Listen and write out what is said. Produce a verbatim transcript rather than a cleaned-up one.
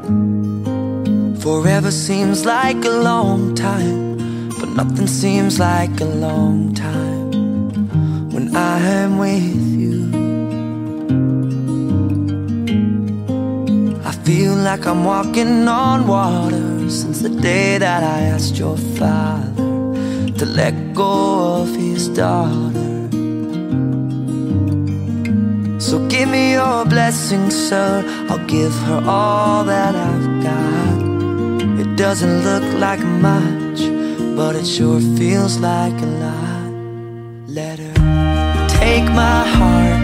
Forever seems like a long time, but nothing seems like a long time when I am with you. I feel like I'm walking on water since the day that I asked your father to let go of his daughter. So give me your blessing, sir, I'll give her all that I've got. It doesn't look like much, but it sure feels like a lot. Let her take my heart